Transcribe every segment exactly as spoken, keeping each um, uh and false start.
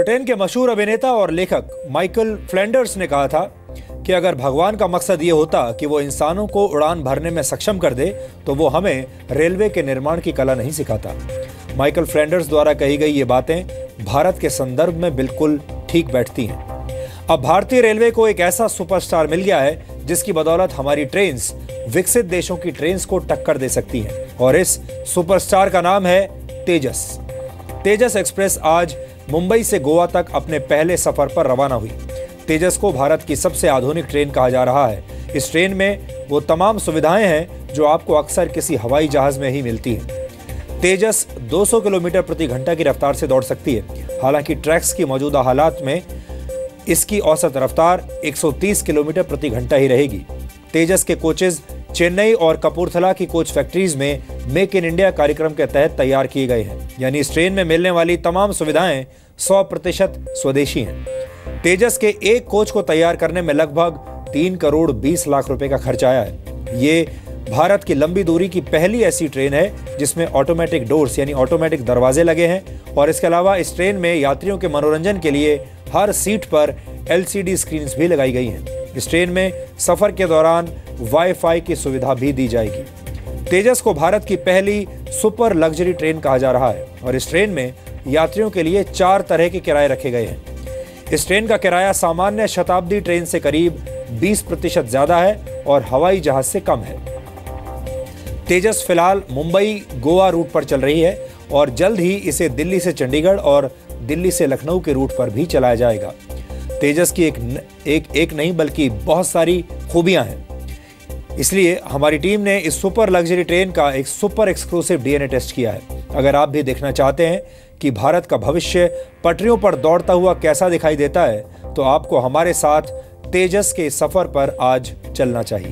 Britain के मशहूर अभिनेता और लेखक माइकल फ्लैंडर्स ने कहा था कि अगर भगवान का मकसद ये होता कि वो इंसानों को उड़ान भरने में सक्षम कर दे तो वो हमें रेलवे के निर्माण की कला नहीं सिखाता। माइकल फ्लैंडर्स द्वारा कही गई ये बातें भारत के संदर्भ में बिल्कुल ठीक बैठती हैं। अब भारतीय रेलवे को एक ऐसा सुपरस्टार मिल गया है जिसकी बदौलत हमारी ट्रेन्स विकसित देशों की ट्रेन्स को टक्कर दे सकती हैं, और इस सुपरस्टार का नाम है तेजस। तेजस एक्सप्रेस आज मुंबई से गोवा तक अपने पहले सफर पर रवाना हुई। तेजस को भारत की सबसे आधुनिक ट्रेन कहा जा रहा है। इस ट्रेन में वो तमाम सुविधाएं हैं जो आपको अक्सर किसी हवाई जहाज में ही मिलती हैं। तेजस दो सौ किलोमीटर प्रति घंटा की रफ्तार से दौड़ सकती है। हालांकि ट्रैक्स की मौजूदा हालात में इसकी औसत रफ्तार एक सौ तीस किलोमीटर प्रति घंटा ही रहेगी। तेजस के कोचेज चेन्नई और कपूरथला की कोच फैक्ट्रीज में मेक इन इंडिया कार्यक्रम के तहत तैयार किए गए हैं, यानी इस ट्रेन में मिलने वाली तमाम सुविधाएं सौ प्रतिशत स्वदेशी हैं। तेजस के एक कोच को तैयार करने में लगभग तीन करोड़ बीस लाख रुपए का खर्च आया है। ये भारत की लंबी दूरी की पहली ऐसी ट्रेन है जिसमें ऑटोमेटिक डोर्स यानी ऑटोमेटिक दरवाजे लगे हैं, और इसके अलावा इस ट्रेन में यात्रियों के मनोरंजन के लिए हर सीट पर एलसीडी स्क्रीन्स भी लगाई गई हैं। इस ट्रेन में सफर के दौरान वाईफाई की सुविधा भी दी जाएगी। तेजस को भारत की पहली सुपर लग्जरी ट्रेन कहा जा रहा है, और इस ट्रेन में यात्रियों के लिए चार तरह के किराए रखे गए हैं। इस ट्रेन का किराया सामान्य शताब्दी ट्रेन से करीब बीस प्रतिशत ज्यादा है और हवाई जहाज से कम है। तेजस फिलहाल मुंबई गोवा रूट पर चल रही है और जल्द ही इसे दिल्ली से चंडीगढ़ और दिल्ली से लखनऊ के रूट पर भी चलाया जाएगा। तेजस की एक एक एक नहीं बल्कि बहुत सारी खूबियां हैं, इसलिए हमारी टीम ने इस सुपर लग्जरी ट्रेन का एक सुपर एक्सक्लूसिव डीएनए टेस्ट किया है। अगर आप भी देखना चाहते हैं कि भारत का भविष्य पटरियों पर दौड़ता हुआ कैसा दिखाई देता है तो आपको हमारे साथ तेजस के सफर पर आज चलना चाहिए।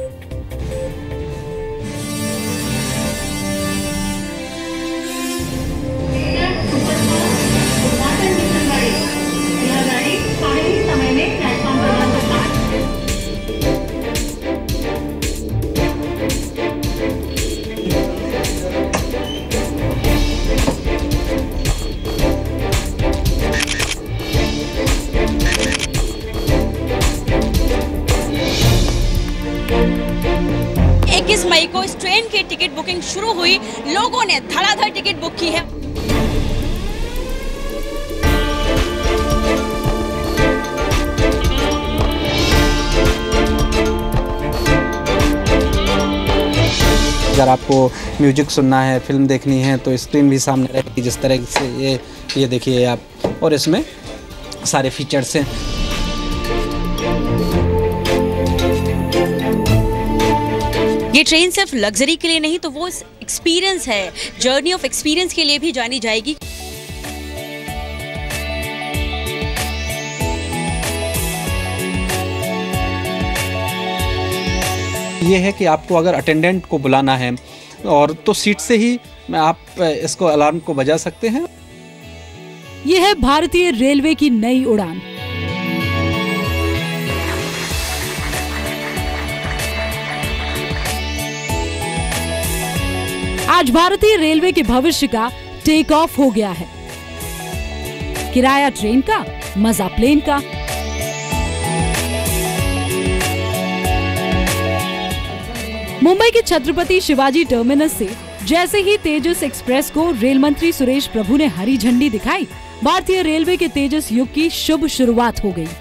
इक्कीस मई को इस ट्रेन की टिकट बुकिंग शुरू हुई। लोगों ने धड़ाधड़ टिकट बुक की है। अगर आपको म्यूजिक सुनना है, फिल्म देखनी है तो स्क्रीन भी सामने रहेगी जिस तरह से ये ये देखिए आप, और इसमें सारे फीचर्स हैं। ये ट्रेन सिर्फ लग्जरी के लिए नहीं तो वो एक्सपीरियंस है, जर्नी ऑफ एक्सपीरियंस के लिए भी जानी जाएगी। ये है कि आपको अगर अटेंडेंट को बुलाना है और तो सीट से ही आप इसको अलार्म को बजा सकते हैं। ये है भारतीय रेलवे की नई उड़ान। आज भारतीय रेलवे के भविष्य का टेक ऑफ हो गया है। किराया ट्रेन का, मजा प्लेन का। मुंबई के छत्रपति शिवाजी टर्मिनस से जैसे ही तेजस एक्सप्रेस को रेल मंत्री सुरेश प्रभु ने हरी झंडी दिखाई, भारतीय रेलवे के तेजस युग की शुभ शुरुआत हो गई।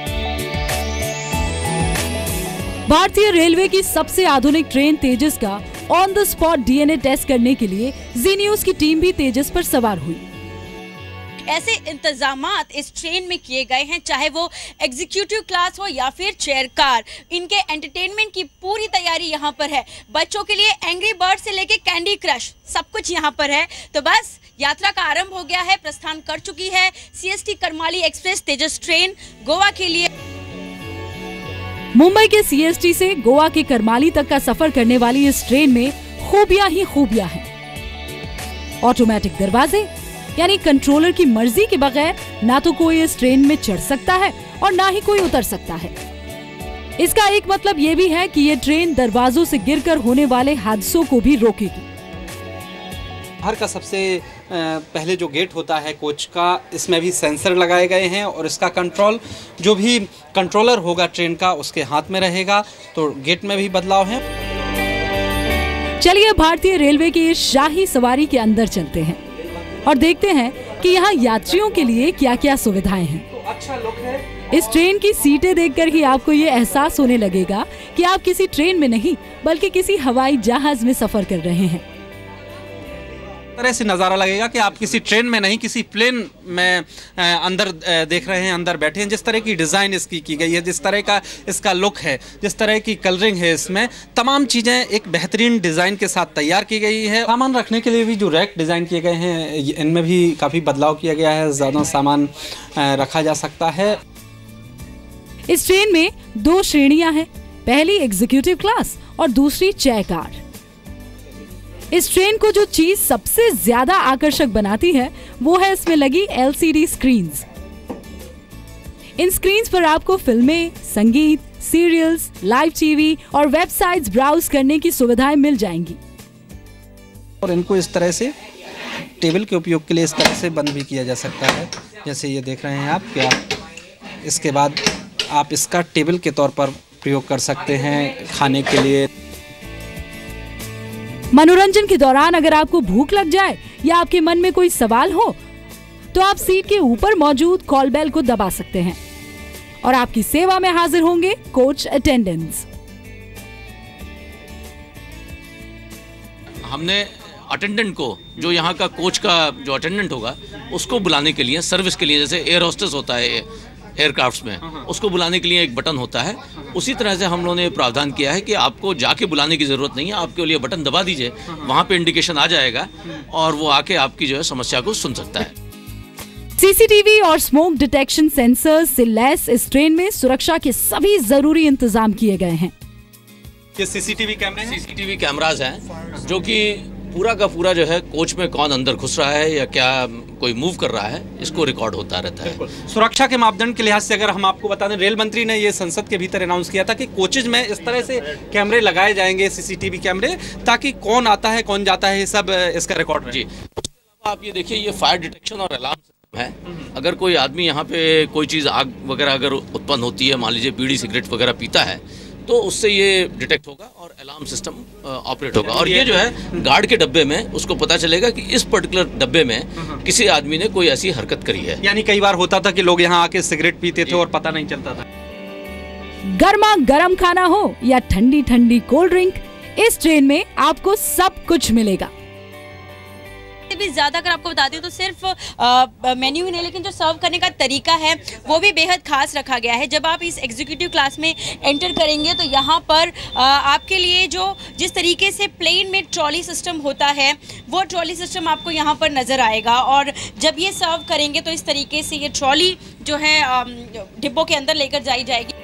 भारतीय रेलवे की सबसे आधुनिक ट्रेन तेजस का on the spot DNA test करने के लिए जी न्यूज की टीम भी तेजस पर सवार हुई। ऐसे इंतजामात इस ट्रेन में किए गए हैं, चाहे वो एग्जीक्यूटिव क्लास हो या फिर चेयर कार। इनके एंटरटेनमेंट की पूरी तैयारी यहाँ पर है। बच्चों के लिए एंग्री बर्ड से लेके कैंडी क्रश सब कुछ यहाँ पर है। तो बस यात्रा का आरंभ हो गया है, प्रस्थान कर चुकी है CST Karmali express Tejas train Goa के लिए। मुंबई के सीएसटी से गोवा के करमाली तक का सफर करने वाली इस ट्रेन में खूबियां ही खूबियां हैं। ऑटोमेटिक दरवाजे, यानी कंट्रोलर की मर्जी के बगैर ना तो कोई इस ट्रेन में चढ़ सकता है और ना ही कोई उतर सकता है। इसका एक मतलब ये भी है कि ये ट्रेन दरवाजों से गिरकर होने वाले हादसों को भी रोकेगी। बाहर का सबसे पहले जो गेट होता है कोच का, इसमें भी सेंसर लगाए गए हैं और इसका कंट्रोल जो भी कंट्रोलर होगा ट्रेन का उसके हाथ में रहेगा, तो गेट में भी बदलाव है। चलिए भारतीय रेलवे की इस शाही सवारी के अंदर चलते हैं और देखते हैं कि यहाँ यात्रियों के लिए क्या क्या सुविधाएं हैं। तो अच्छा लुक है। इस ट्रेन की सीटें देखकर ही आपको ये एहसास होने लगेगा कि आप किसी ट्रेन में नहीं बल्कि किसी हवाई जहाज में सफर कर रहे हैं। तरह से नज़ारा लगेगा कि आप किसी ट्रेन में नहीं किसी प्लेन में अंदर देख रहे हैं, अंदर बैठे हैं। जिस तरह की डिज़ाइन इसकी की गई है, जिस तरह का इसका लुक है, जिस तरह की कलरिंग है, इसमें तमाम चीज़ें एक बेहतरीन डिज़ाइन के साथ तैयार की गई है। सामान रखने के लिए भी जो रैक डिज़ाइन किए गए हैं, इनमें भी काफ़ी बदलाव किया गया है, ज़्यादा सामान रखा जा सकता है। इस ट्रेन में दो श्रेणियां हैं, पहली एग्जीक्यूटिव क्लास और दूसरी चेयर कार। इस ट्रेन को जो चीज सबसे ज्यादा आकर्षक बनाती है वो है इसमें लगी एलसीडी स्क्रीन्स। इन स्क्रीन्स पर आपको फिल्में, संगीत, सीरियल्स, लाइव टीवी और वेबसाइट्स ब्राउज करने की सुविधाएं मिल जाएंगी। और इनको इस तरह से टेबल के उपयोग के लिए इस तरह से बंद भी किया जा सकता है, जैसे ये देख रहे हैं आप। क्या इसके बाद आप इसका टेबल के तौर पर प्रयोग कर सकते हैं खाने के लिए। मनोरंजन के दौरान अगर आपको भूख लग जाए या आपके मन में कोई सवाल हो तो आप सीट के ऊपर मौजूद कॉल बेल को दबा सकते हैं और आपकी सेवा में हाजिर होंगे कोच अटेंडेंट्स। हमने अटेंडेंट को, जो यहाँ का कोच का जो अटेंडेंट होगा, उसको बुलाने के लिए, सर्विस के लिए, जैसे एयर होस्टेस होता है एयरक्राफ्ट्स में, उसको बुलाने के लिए एक बटन होता है, उसी तरह से हम लोगों ने प्रावधान किया है कि आपको जाके बुलाने की ज़रूरत नहीं है, आपके लिए बटन दबा दीजिए, वहाँ पे इंडिकेशन आ जाएगा और वो आके आपकी जो है समस्या को सुन सकता है। सीसीटीवी और स्मोक डिटेक्शन सेंसर्स से लैस इस ट्रेन में सुरक्षा के सभी जरूरी इंतजाम किए गए हैं। ये सीसीटीवी कैमरे हैं? सीसीटीवी कैमराज हैं जो कि पूरा का पूरा जो है कोच में कौन अंदर घुस रहा है या क्या कोई मूव कर रहा है, इसको रिकॉर्ड होता रहता है। सुरक्षा के मापदंड के लिहाज से अगर हम आपको बता दें, रेल मंत्री ने ये संसद के भीतर अनाउंस किया था कि कोचेज में इस तरह से कैमरे लगाए जाएंगे, सीसीटीवी कैमरे, ताकि कौन आता है कौन जाता है ये सब इसका रिकॉर्ड जी। उसके अलावा आप ये देखिए, ये फायर डिटेक्शन और अलार्म सिस्टम है। अगर कोई आदमी यहाँ पे कोई चीज़ आग वगैरह अगर उत्पन्न होती है, मान लीजिए बीड़ी सिगरेट वगैरह पीता है, तो उससे ये डिटेक्ट होगा और अलार्म सिस्टम ऑपरेट होगा। और ये जो है गार्ड के डब्बे में उसको पता चलेगा कि इस पर्टिकुलर डब्बे में किसी आदमी ने कोई ऐसी हरकत करी है। यानी कई बार होता था कि लोग यहाँ आके सिगरेट पीते थे और पता नहीं चलता था। गर्मा गर्म खाना हो या ठंडी ठंडी कोल्ड ड्रिंक, इस ट्रेन में आपको सब कुछ मिलेगा। भी ज्यादा अगर आपको बता दूं तो सिर्फ मेन्यू ही नहीं, लेकिन जो सर्व करने का तरीका है वो भी बेहद खास रखा गया है। जब आप इस एग्जीक्यूटिव क्लास में एंटर करेंगे तो यहाँ पर आ, आपके लिए जो जिस तरीके से प्लेन में ट्रॉली सिस्टम होता है वो ट्रॉली सिस्टम आपको यहाँ पर नजर आएगा। और जब ये सर्व करेंगे तो इस तरीके से ये ट्रॉली जो है डिब्बों के अंदर लेकर जाई जाएगी।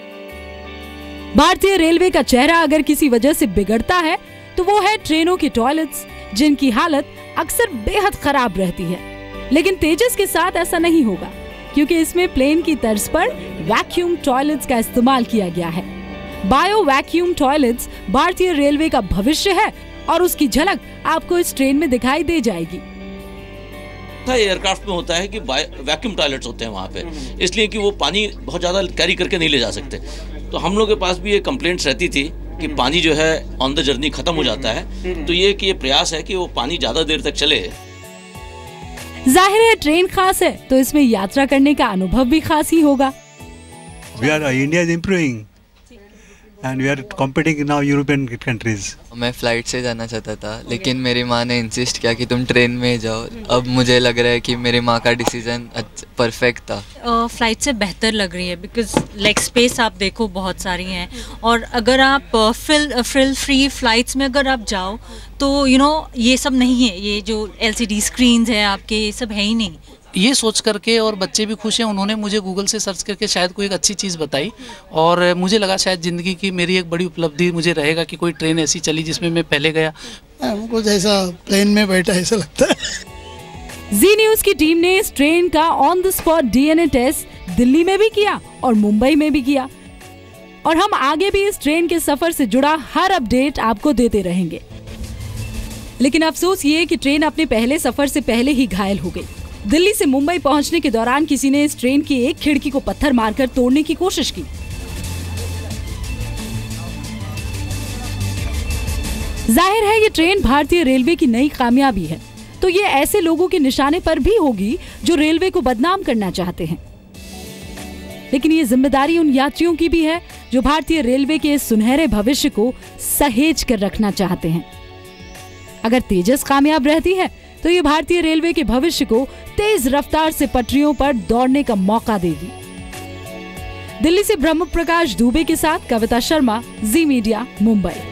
भारतीय रेलवे का चेहरा अगर किसी वजह से बिगड़ता है तो वो है ट्रेनों के टॉयलेट्स, जिनकी हालत अक्सर बेहद खराब रहती है। लेकिन तेजस के साथ ऐसा नहीं होगा, क्योंकि इसमें प्लेन की तर्ज पर वैक्यूम टॉयलेट्स का इस्तेमाल किया गया है। बायो वैक्यूम टॉयलेट्स भारतीय रेलवे का भविष्य है और उसकी झलक आपको इस ट्रेन में दिखाई दे जाएगी। एयरक्राफ्ट में होता है कि वैक्यूम टॉयलेट्स होते हैं वहाँ पे, इसलिए कि वो पानी बहुत ज़्यादा कैरी करके नहीं ले जा सकते। तो हम लोग के पास भी ये कंप्लेंट्स रहती थी कि पानी जो है ऑन द जर्नी खत्म हो जाता है, तो ये कि ये प्रयास है कि वो पानी ज्यादा देर तक चले। जाहिर है ट्रेन खास है तो इसमें यात्रा करने का अनुभव भी खास ही होगा। We are India is improving and we are competing in now European countries. मैं फ़्लाइट से जाना चाहता था, लेकिन मेरी माँ ने इंसिस्ट किया कि तुम ट्रेन में जाओ। अब मुझे लग रहा है कि मेरी माँ का डिसीजन परफेक्ट था। फ़्लाइट से बेहतर लग रही है, बिकॉज लेग स्पेस आप देखो बहुत सारी हैं, और अगर आप फ्रिल फ्रिल फ्री फ़्लाइट्स में अगर आप जाओ तो यू नो ये सब नहीं है, ये जो एलसीडी स्क्रीन्स है आपके, ये सब है ही नहीं। ये सोच करके, और बच्चे भी खुश हैं, उन्होंने मुझे गूगल से सर्च करके शायद कोई एक अच्छी चीज़ बताई और मुझे लगा शायद ज़िंदगी की मेरी एक बड़ी उपलब्धि मुझे रहेगा कि कोई ट्रेन ऐसी चली जिसमें मैं पहले गया। हमको जैसा प्लेन में बैठा ऐसा लगता है। जी न्यूज़ की टीम ने इस ट्रेन का on the spot DNA test Delhi में भी किया और मुंबई में भी किया, और हम आगे भी इस ट्रेन के सफर से जुड़ा हर अपडेट आपको देते रहेंगे। लेकिन अफसोस ये कि ट्रेन अपने पहले सफर से पहले ही घायल हो गई। दिल्ली से मुंबई पहुंचने के दौरान किसी ने इस ट्रेन की एक खिड़की को पत्थर मारकर तोड़ने की कोशिश की। जाहिर है ये ट्रेन भारतीय रेलवे की नई कामयाबी है, तो ये ऐसे लोगों के निशाने पर भी होगी जो रेलवे को बदनाम करना चाहते हैं। लेकिन ये जिम्मेदारी उन यात्रियों की भी है जो भारतीय रेलवे के इस सुनहरे भविष्य को सहेज कर रखना चाहते हैं। अगर तेजस कामयाब रहती है तो ये भारतीय रेलवे के भविष्य को तेज रफ्तार से पटरियों पर दौड़ने का मौका देगी। दिल्ली से ब्रह्म प्रकाश दुबे के साथ कविता शर्मा, जी मीडिया, मुंबई।